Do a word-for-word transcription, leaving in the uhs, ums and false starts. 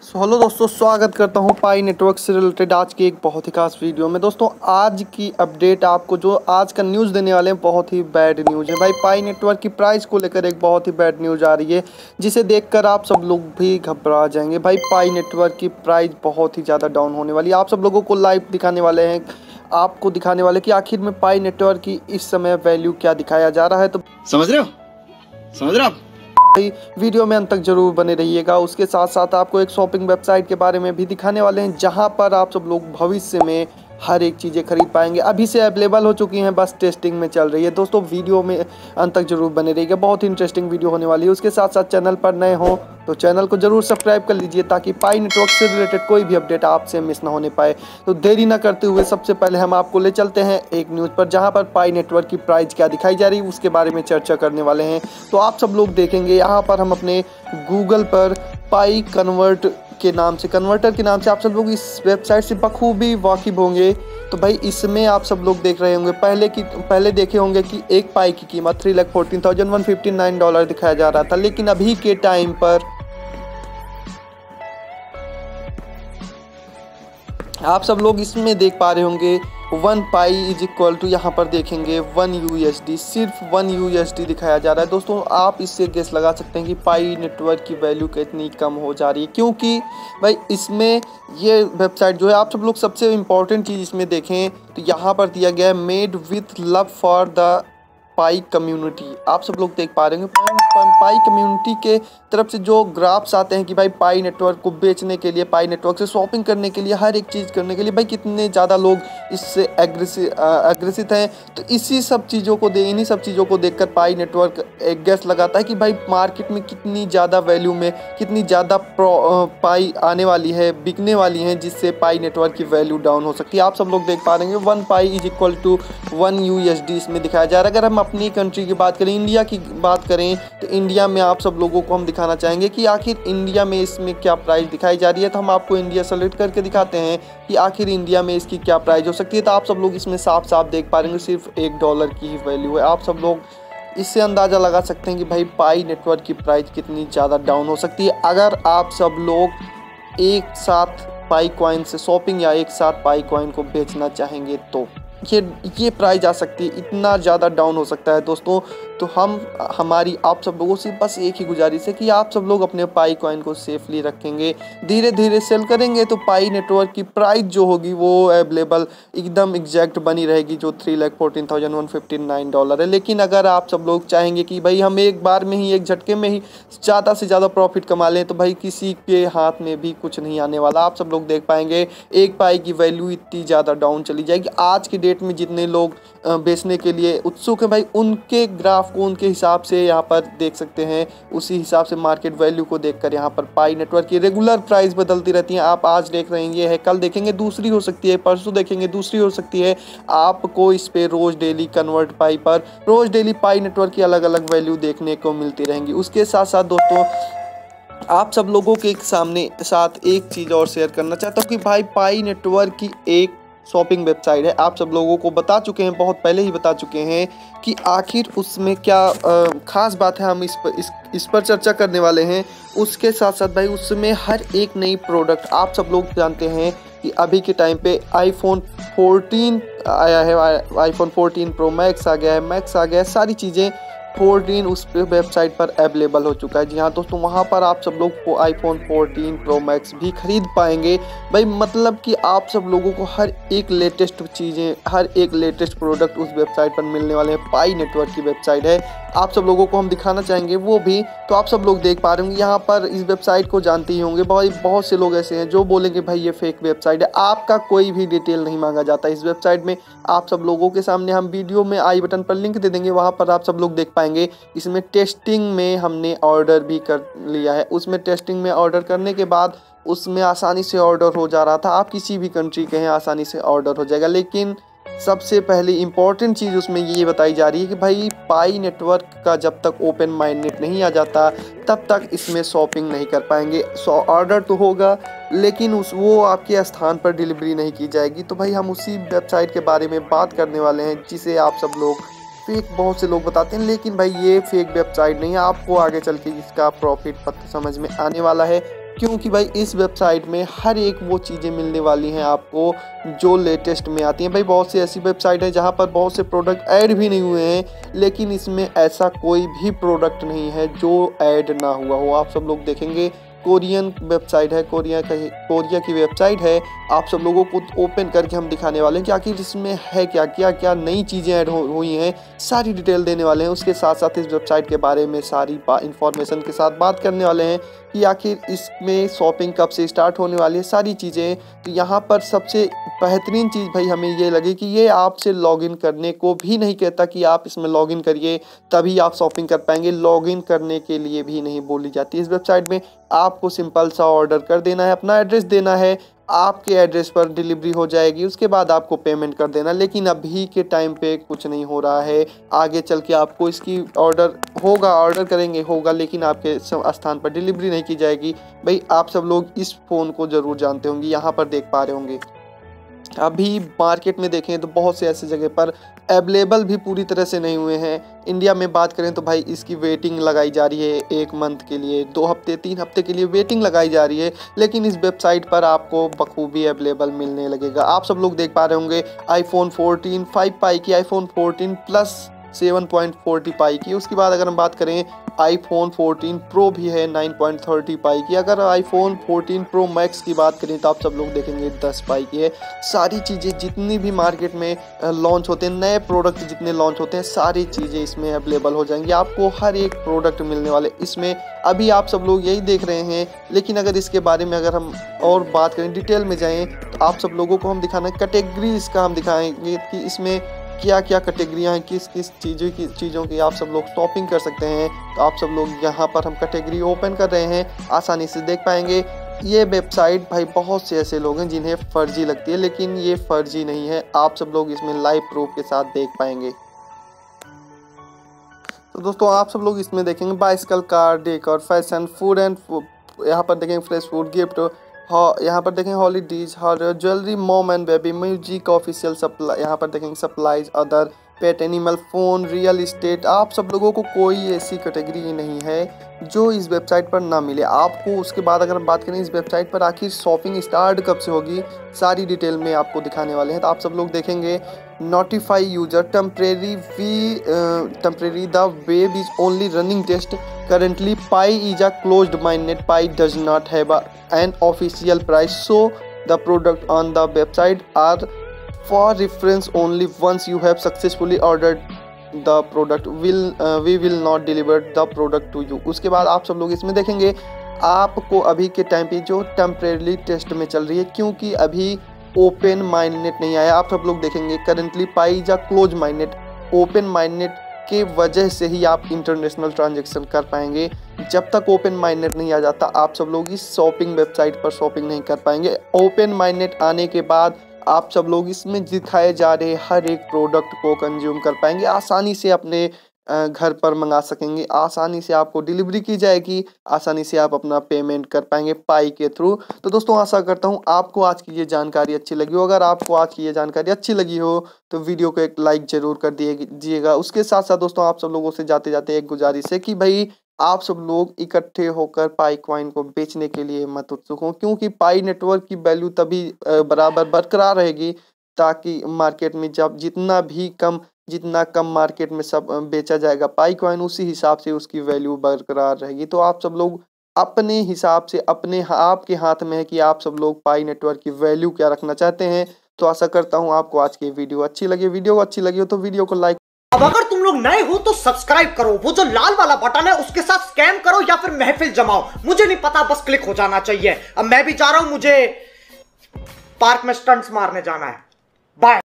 So hello दोस्तों, स्वागत करता हूं पाई नेटवर्क से रिलेटेड आज की एक बहुत ही खास वीडियो में। दोस्तों आज की अपडेट आपको जो आज का न्यूज़ देने वाले हैं बहुत ही बैड न्यूज़ है भाई। पाई नेटवर्क की प्राइस को लेकर एक बहुत ही बैड न्यूज़ आ रही है जिसे देखकर आप सब लोग भी घबरा जाएंगे भाई। पाई नेटवर्क की प्राइस बहुत ही ज़्यादा डाउन होने वाली है। आप सब लोगों को लाइव दिखाने वाले हैं, आपको दिखाने वाले कि आखिर में पाई नेटवर्क की इस समय वैल्यू क्या दिखाया जा रहा है। तो समझ रहे हो समझ रहे हो आप वीडियो में अंत तक जरूर बने रहिएगा। उसके साथ साथ आपको एक शॉपिंग वेबसाइट के बारे में भी दिखाने वाले हैं जहां पर आप सब लोग भविष्य में हर एक चीज़ें खरीद पाएंगे। अभी से अवेलेबल हो चुकी हैं, बस टेस्टिंग में चल रही है। दोस्तों वीडियो में अंत तक जरूर बने रहिएगा, बहुत ही इंटरेस्टिंग वीडियो होने वाली है। उसके साथ साथ चैनल पर नए हो तो चैनल को जरूर सब्सक्राइब कर लीजिए ताकि पाई नेटवर्क से रिलेटेड कोई भी अपडेट आपसे मिस ना होने पाए। तो देरी ना करते हुए सबसे पहले हम आपको ले चलते हैं एक न्यूज़ पर जहां पर पाई नेटवर्क की प्राइस क्या दिखाई जा रही है उसके बारे में चर्चा करने वाले हैं। तो आप सब लोग देखेंगे यहाँ पर हम अपने गूगल पर पाई कन्वर्ट के नाम से कन्वर्टर के नाम से आप सब लोग इस वेबसाइट से बखूबी वाकिफ होंगे। तो भाई इसमें आप सब लोग देख रहे होंगे, पहले की पहले देखे होंगे कि एक पाई की कीमत three lakh fourteen thousand one fifty nine dollar दिखाया जा रहा था, लेकिन अभी के टाइम पर आप सब लोग इसमें देख पा रहे होंगे one Pi is equal to, यहाँ पर देखेंगे वन यू एस डी, सिर्फ वन यू एस डी दिखाया जा रहा है। दोस्तों आप इससे गेस लगा सकते हैं कि पाई नेटवर्क की वैल्यू कितनी कम हो जा रही है, क्योंकि भाई इसमें ये वेबसाइट जो है, आप सब लोग सबसे इम्पॉर्टेंट चीज़ इसमें देखें तो यहाँ पर दिया गया है made with love for the Pi community. आप सब लोग देख पा रहे होंगे पाई कम्युनिटी के तरफ से जो ग्राफ्स आते हैं कि भाई पाई नेटवर्क को बेचने के लिए, पाई नेटवर्क से शॉपिंग करने के लिए, हर एक चीज़ करने के लिए भाई कितने ज़्यादा लोग इससे एग्रेसिव अग्रसित हैं। तो इसी सब चीज़ों को दे इन्हीं सब चीज़ों को देखकर पाई नेटवर्क एक गेस लगाता है कि भाई मार्केट में कितनी ज़्यादा वैल्यू में कितनी ज़्यादा पाई आने वाली है, बिकने वाली हैं, जिससे पाई नेटवर्क की वैल्यू डाउन हो सकती है। आप सब लोग देख पा रहे हैं one Pi is equal to one U S D इसमें दिखाया जा रहा है। अगर हम अपनी कंट्री की बात करें, इंडिया की बात करें, तो इंडिया में आप सब लोगों को हम दिखाना चाहेंगे कि आखिर इंडिया में इसमें क्या प्राइस दिखाई जा रही है। तो हम आपको इंडिया सेलेक्ट करके दिखाते हैं कि आखिर इंडिया में इसकी क्या प्राइस हो सकती है। तो आप सब लोग इसमें साफ साफ देख पा रहे हैं सिर्फ एक डॉलर की ही वैल्यू है। आप सब लोग इससे अंदाज़ा लगा सकते हैं कि भाई पाई नेटवर्क की प्राइस कितनी ज़्यादा डाउन हो सकती है अगर आप सब लोग एक साथ पाई कॉइन से शॉपिंग या एक साथ पाई कॉइन को बेचना चाहेंगे तो ये ये प्राइस जा सकती है, इतना ज़्यादा डाउन हो सकता है दोस्तों। तो हम हमारी आप सब लोगों से बस एक ही गुजारिश है कि आप सब लोग अपने पाई कॉइन को सेफली रखेंगे, धीरे धीरे सेल करेंगे तो पाई नेटवर्क की प्राइस जो होगी वो अवेलेबल एकदम एग्जैक्ट बनी रहेगी जो three lakh fourteen thousand one fifty nine dollar है। लेकिन अगर आप सब लोग चाहेंगे कि भाई हम एक बार में ही, एक झटके में ही ज़्यादा से ज़्यादा प्रॉफिट कमा लें, तो भाई किसी के हाथ में भी कुछ नहीं आने वाला। आप सब लोग देख पाएंगे एक पाई की वैल्यू इतनी ज़्यादा डाउन चली जाएगी। आज की डेट में जितने लोग बेचने के लिए उत्सुक हैं भाई, उनके ग्राफ को उनके हिसाब से यहाँ पर देख सकते हैं। उसी हिसाब से मार्केट वैल्यू को देखकर यहाँ पर पाई नेटवर्क की रेगुलर प्राइस बदलती रहती हैं। आप आज देख रहे हैं ये है, कल देखेंगे दूसरी हो सकती है, परसों देखेंगे दूसरी हो सकती है। आपको इस पे रोज डेली कन्वर्ट पाई पर रोज डेली पाई नेटवर्क की अलग अलग वैल्यू देखने को मिलती रहेंगी। उसके साथ साथ दोस्तों आप सब लोगों के सामने साथ एक चीज़ और शेयर करना चाहता हूँ कि भाई पाई नेटवर्क की एक शॉपिंग वेबसाइट है। आप सब लोगों को बता चुके हैं, बहुत पहले ही बता चुके हैं कि आखिर उसमें क्या आ, खास बात है। हम इस पर इस इस पर चर्चा करने वाले हैं। उसके साथ साथ भाई उसमें हर एक नई प्रोडक्ट, आप सब लोग जानते हैं कि अभी के टाइम पे आईफोन फोर्टीन आया है, आईफोन फोर्टीन प्रो मैक्स आ गया है, मैक्स आ गया है, सारी चीज़ें फोर्टीन उस वेबसाइट पर अवेलेबल हो चुका है। जी हाँ दोस्तों, वहाँ पर आप सब लोग आईफोन फोर्टीन प्रो मैक्स भी खरीद पाएंगे भाई। मतलब कि आप सब लोगों को हर एक लेटेस्ट चीज़ें, हर एक लेटेस्ट प्रोडक्ट उस वेबसाइट पर मिलने वाले हैं। पाई नेटवर्क की वेबसाइट है, आप सब लोगों को हम दिखाना चाहेंगे वो भी। तो आप सब लोग देख पा रहे होंगे यहाँ पर, इस वेबसाइट को जानते ही होंगे भाई। बहुत से लोग ऐसे हैं जो बोलेंगे भाई ये फेक वेबसाइट है। आपका कोई भी डिटेल नहीं मांगा जाता इस वेबसाइट में। आप सब लोगों के सामने हम वीडियो में आई बटन पर लिंक दे देंगे, वहाँ पर आप सब लोग देख पाएंगे। इसमें टेस्टिंग में हमने ऑर्डर भी कर लिया है। उसमें टेस्टिंग में ऑर्डर करने के बाद उसमें आसानी से ऑर्डर हो जा रहा था। आप किसी भी कंट्री के हैं आसानी से ऑर्डर हो जाएगा। लेकिन सबसे पहली इम्पॉर्टेंट चीज़ उसमें ये बताई जा रही है कि भाई पाई नेटवर्क का जब तक ओपन माइंडेड नहीं आ जाता तब तक इसमें शॉपिंग नहीं कर पाएंगे। सो ऑर्डर तो होगा लेकिन उस वो आपके स्थान पर डिलीवरी नहीं की जाएगी। तो भाई हम उसी वेबसाइट के बारे में बात करने वाले हैं जिसे आप सब लोग फेक बहुत से लोग बताते हैं, लेकिन भाई ये फेक वेबसाइट नहीं है। आपको आगे चल के इसका प्रॉफिट पता समझ में आने वाला है। क्योंकि भाई इस वेबसाइट में हर एक वो चीज़ें मिलने वाली हैं आपको जो लेटेस्ट में आती हैं। भाई बहुत सी ऐसी वेबसाइट है जहाँ पर बहुत से प्रोडक्ट ऐड भी नहीं हुए हैं, लेकिन इसमें ऐसा कोई भी प्रोडक्ट नहीं है जो ऐड ना हुआ हो। आप सब लोग देखेंगे कोरियन वेबसाइट है, कोरिया का कोरिया की वेबसाइट है। आप सब लोगों को ओपन करके हम दिखाने वाले हैं कि आखिर इसमें है क्या क्या क्या नई चीज़ें ऐड हुई हैं, सारी डिटेल देने वाले हैं। उसके साथ साथ इस वेबसाइट के बारे में सारी इंफॉर्मेशन के साथ बात करने वाले हैं कि आखिर इसमें शॉपिंग कब से स्टार्ट होने वाली है, सारी चीज़ें। तो यहाँ पर सबसे बेहतरीन चीज़ भाई हमें ये लगी कि ये आपसे लॉगिन करने को भी नहीं कहता कि आप इसमें लॉगिन करिए तभी आप शॉपिंग कर पाएंगे। लॉगिन करने के लिए भी नहीं बोली जाती इस वेबसाइट में। आपको सिंपल सा ऑर्डर कर देना है, अपना एड्रेस देना है, आपके एड्रेस पर डिलीवरी हो जाएगी, उसके बाद आपको पेमेंट कर देना। लेकिन अभी के टाइम पे कुछ नहीं हो रहा है, आगे चल के आपको इसकी ऑर्डर होगा, ऑर्डर करेंगे होगा, लेकिन आपके स्थान पर डिलीवरी नहीं की जाएगी। भाई आप सब लोग इस फ़ोन को ज़रूर जानते होंगे, यहाँ पर देख पा रहे होंगे। अभी मार्केट में देखें तो बहुत से ऐसे जगह पर अवेलेबल भी पूरी तरह से नहीं हुए हैं। इंडिया में बात करें तो भाई इसकी वेटिंग लगाई जा रही है, एक मंथ के लिए, दो हफ्ते तीन हफ्ते के लिए वेटिंग लगाई जा रही है। लेकिन इस वेबसाइट पर आपको बखूबी अवेलेबल मिलने लगेगा। आप सब लोग देख पा रहे होंगे आईफोन फोर्टीन फाइव पाई की, iPhone fourteen plus seven point forty Pi की। उसके बाद अगर हम बात करें आईफोन फोर्टीन प्रो भी है नाइन पॉइंट थर्टी पाई की। अगर आईफोन फोर्टीन प्रो मैक्स की बात करें तो आप सब लोग देखेंगे टेन पाई की है। सारी चीज़ें जितनी भी मार्केट में लॉन्च होते हैं, नए प्रोडक्ट जितने लॉन्च होते हैं, सारी चीज़ें इसमें अवेलेबल हो जाएंगी। आपको हर एक प्रोडक्ट मिलने वाले इसमें। अभी आप सब लोग यही देख रहे हैं, लेकिन अगर इसके बारे में अगर हम और बात करें, डिटेल में जाएँ, तो आप सब लोगों को हम दिखाना कैटेगरी इसका हम दिखाएंगे कि इसमें क्या क्या कैटेगरियाँ हैं, किस किस चीज़ों की चीज़ों की आप सब लोग शॉपिंग कर सकते हैं। तो आप सब लोग यहाँ पर हम कैटेगरी ओपन कर रहे हैं, आसानी से देख पाएंगे। ये वेबसाइट भाई बहुत से ऐसे लोग हैं जिन्हें फर्जी लगती है, लेकिन ये फर्जी नहीं है। आप सब लोग इसमें लाइव प्रूफ के साथ देख पाएंगे। तो दोस्तों आप सब लोग इसमें देखेंगे bicycle, car, decor, fashion, food and यहाँ पर देखेंगे फ्रेश फूड, गिफ्ट, हाँ यहाँ पर देखें हॉलीडेज, हर jewellery, mom and baby, music, official supply, यहाँ पर देखेंगे supplies, other, pet animal, phone, real estate. आप सब लोगों को कोई ऐसी कैटेगरी नहीं है जो इस वेबसाइट पर ना मिले आपको। उसके बाद अगर हम बात करें इस वेबसाइट पर आखिर शॉपिंग स्टार्ट कब से होगी, सारी डिटेल में आपको दिखाने वाले हैं। तो आप सब लोग देखेंगे notify user temporary we temporary the web is only running test currently Pi is a closed mainnet. Pi does not have a, an official price, so the product on the website are for reference only. Once you have successfully ordered the product will uh, we will not deliver the product to you। उसके बाद आप सब लोग इसमें देखेंगे आपको अभी के टाइम पे जो टेम्परेरी टेस्ट में चल रही है, क्योंकि अभी ओपन माइंडनेट नहीं आया। आप सब लोग देखेंगे currently Pi is a close mainnet. Open mainnet के वजह से ही आप इंटरनेशनल ट्रांजैक्शन कर पाएंगे। जब तक ओपन माइंडनेट नहीं आ जाता आप सब लोग इस शॉपिंग वेबसाइट पर शॉपिंग नहीं कर पाएंगे। ओपन माइंडनेट आने के बाद आप सब लोग इसमें दिखाए जा रहे हर एक प्रोडक्ट को कंज्यूम कर पाएंगे, आसानी से अपने घर पर मंगा सकेंगे, आसानी से आपको डिलीवरी की जाएगी, आसानी से आप अपना पेमेंट कर पाएंगे पाई के थ्रू। तो दोस्तों आशा करता हूँ आपको आज की ये जानकारी अच्छी लगी हो। अगर आपको आज की ये जानकारी अच्छी लगी हो तो वीडियो को एक लाइक जरूर कर दीजिएगा। उसके साथ साथ दोस्तों आप सब लोगों से जाते जाते एक गुजारिश है कि भाई आप सब लोग इकट्ठे होकर पाई कॉइन को बेचने के लिए मत उत्सुक हो, क्योंकि पाई नेटवर्क की वैल्यू तभी बराबर बरकरार रहेगी ताकि मार्केट में जब जितना भी कम जितना कम मार्केट में सब बेचा जाएगा पाई कॉइन, उसी हिसाब से उसकी वैल्यू बरकरार रहेगी। तो आप सब लोग अपने हिसाब से अपने आपके हाथ में है कि आप सब लोग पाई नेटवर्क की वैल्यू क्या रखना चाहते हैं। तो आशा करता हूँ आपको आज की वीडियो अच्छी लगी। वीडियो अच्छी लगी हो तो वीडियो को लाइक। अब अगर तुम लोग नए हो तो सब्सक्राइब करो, वो जो लाल वाला बटन है उसके साथ स्कैम करो या फिर महफिल जमाओ, मुझे नहीं पता, बस क्लिक हो जाना चाहिए। अब मैं भी जा रहा हूं, मुझे पार्क में स्टंट्स मारने जाना है। बाय।